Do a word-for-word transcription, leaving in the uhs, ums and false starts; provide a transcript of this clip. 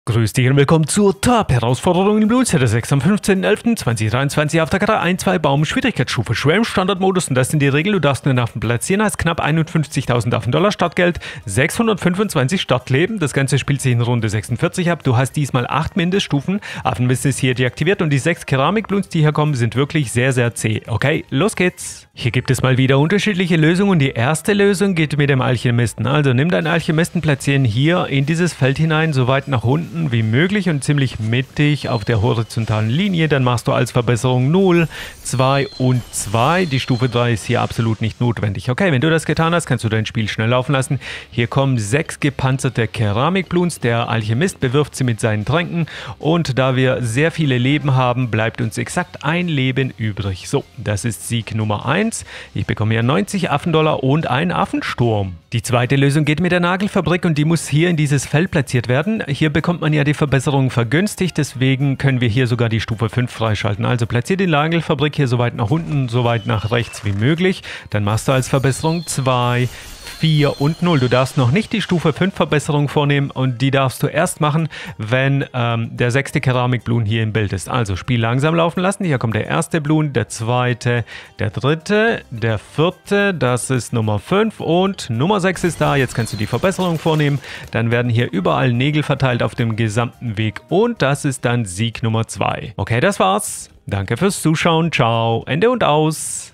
Grüß dich und willkommen zur Top-Herausforderung in Bloons sechs am fünfzehnten elften zweitausenddreiundzwanzig auf der Karte eins zwei Baum Schwierigkeitsstufe schwer im Standardmodus, und das sind die Regeln. Du darfst einen Affen platzieren, hast knapp einundfünfzigtausend Affen-Dollar Startgeld, sechshundertfünfundzwanzig Startleben. Das Ganze spielt sich in Runde sechsundvierzig ab. Du hast diesmal acht Mindeststufen. Affenwissen ist hier deaktiviert und die sechs Keramikbloons, die hier kommen, sind wirklich sehr, sehr zäh. Okay, los geht's. Hier gibt es mal wieder unterschiedliche Lösungen. Die erste Lösung geht mit dem Alchemisten. Also nimm deinen Alchemisten, platzieren hier in dieses Feld hinein, so weit nach unten wie möglich und ziemlich mittig auf der horizontalen Linie. Dann machst du als Verbesserung null, zwei und zwei. Die Stufe drei ist hier absolut nicht notwendig. Okay, wenn du das getan hast, kannst du dein Spiel schnell laufen lassen. Hier kommen sechs gepanzerte Keramikbloons. Der Alchemist bewirft sie mit seinen Tränken, und da wir sehr viele Leben haben, bleibt uns exakt ein Leben übrig. So, das ist Sieg Nummer eins. Ich bekomme hier neunzig Affendollar und einen Affensturm. Die zweite Lösung geht mit der Nagelfabrik, und die muss hier in dieses Feld platziert werden. Hier bekommt man ja die Verbesserung vergünstigt, deswegen können wir hier sogar die Stufe fünf freischalten. Also platziert die Nagelfabrik hier so weit nach unten, so weit nach rechts wie möglich. Dann machst du als Verbesserung zwei, vier und null. Du darfst noch nicht die Stufe fünf Verbesserung vornehmen, und die darfst du erst machen, wenn ähm, der sechste Keramikbloon hier im Bild ist. Also Spiel langsam laufen lassen. Hier kommt der erste Bloon, der zweite, der dritte, der vierte, das ist Nummer fünf, und Nummer sechs ist da. Jetzt kannst du die Verbesserung vornehmen. Dann werden hier überall Nägel verteilt auf dem gesamten Weg, und das ist dann Sieg Nummer zwei. Okay, das war's. Danke fürs Zuschauen. Ciao. Ende und aus.